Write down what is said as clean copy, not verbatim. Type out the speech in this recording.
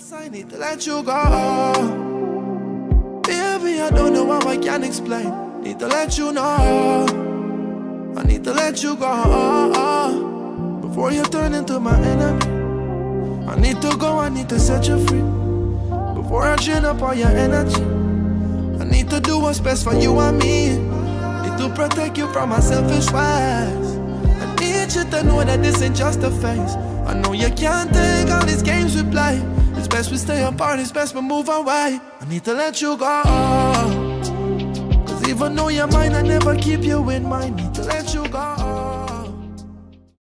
I need to let you go. Baby, I don't know how I can explain. Need to let you know. I need to let you go before you turn into my enemy. I need to go, I need to set you free before I drain up all your energy. I need to do what's best for you and me. Need to protect you from my selfish ways. I need you to know that this ain't just a phase. I know you can't take all these games we play. It's best we stay apart, it's best we move away. I need to let you go, cause even though you're mine, I never keep you in mind. Need to let you go.